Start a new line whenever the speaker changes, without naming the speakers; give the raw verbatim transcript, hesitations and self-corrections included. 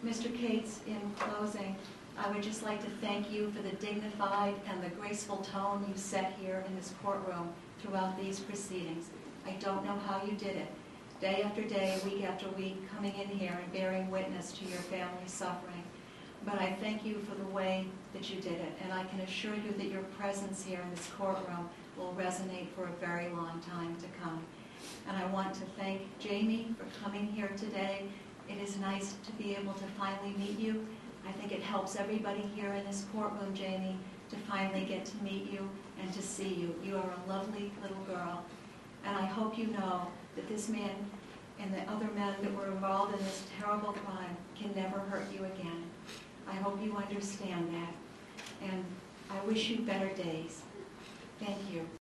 Mister Cates, in closing, I would just like to thank you for the dignified and the graceful tone you set here in this courtroom throughout these proceedings. I don't know how you did it. Day after day, week after week, coming in here and bearing witness to your family's suffering. But I thank you for the way that you did it, and I can assure you that your presence here in this courtroom will resonate for a very long time to come. And I want to thank Jaimie for coming here today. It is nice to be able to finally meet you. I think it helps everybody here in this courtroom, Jaimie, to finally get to meet you and to see you. You are a lovely little girl. And I hope you know that this man and the other men that were involved in this terrible crime can never hurt you again. I hope you understand that. And I wish you better days. Thank you.